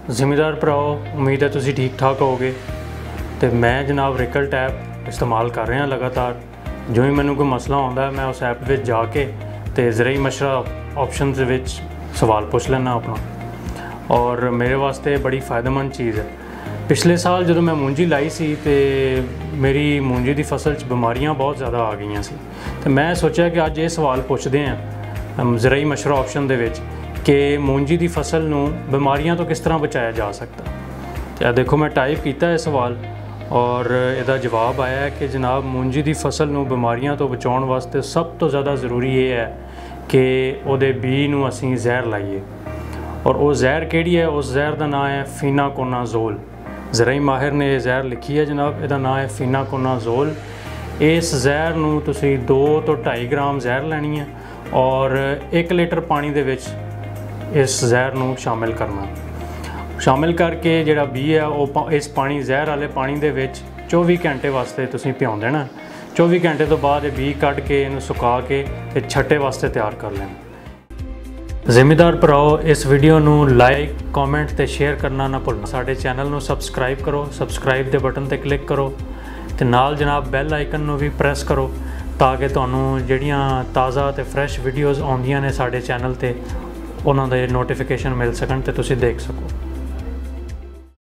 ਜ਼ਿਮੀਦਾਰ ਭਰਾਓ, उम्मीद है तुसीं ठीक ठाक होगे। तो मैं जनाब रिकल्ट ऐप इस्तेमाल कर रहा लगातार। जो ही मैनू कोई मसला आता है मैं उस ऐप में जाके तो ज़राई मशरा ऑप्शन सवाल पूछ लेना अपना, और मेरे वास्ते बड़ी फ़ायदेमंद चीज़ है। पिछले साल जो मैं मूंजी लाई सी तो मेरी मूंजी की फसल बीमारियां बहुत ज़्यादा आ गई सी, तो मैं सोचा कि अज ये सवाल पूछते हैं ज़राई मशरा ऑप्शन दे विच कि मूंजी की फसल नूं बीमारियां तो किस तरह बचाया जा सकता। तो देखो मैं टाइप किया है सवाल और इसका जवाब आया है कि जनाब मूंजी की फसल नूं बीमारियां तो बचाउण वास्ते सब तो ज़्यादा ज़रूरी ये है कि उहदे बी नूं असीं जहर लाइए, और वो जहर किहड़ी है, उस जहर का नाम है फिनाकोनाजोल। ज़राई माहिर ने जहर लिखी है जनाब, इसका नाम है फिनाकोनाजोल। इस जहर नूं तुसीं 2 तो 2.5 ग्राम जहर लैनी है और 1 लीटर पानी दे विच इस जहर नूं शामिल करना। शामिल करके जिहड़ा बी है वो इस पानी जहर वाले पानी दे विच 24 घंटे वास्ते तुसीं भिओं देना। 24 घंटे तो बाद बी कढ़ के इनू सुका के ते छट्टे वास्ते तैयार कर लेना। ਜ਼ਿਮੀਦਾਰ ਭਰਾਓ, इस वीडियो नू लाइक कॉमेंट ते शेयर करना ना भुलना। साडे चैनल नू सबसक्राइब करो, सबसक्राइब दे बटन ते क्लिक करो ते नाल जनाब बैल आइकन नू भी प्रेस करो ताकि तुहानू जिहड़ियां ताज़ा ते फ्रैश वीडियोज़ आउंदियां ने साडे चैनल ते उन्हां दे नोटिफिकेशन मिल सकन ते तुसीं देख सको।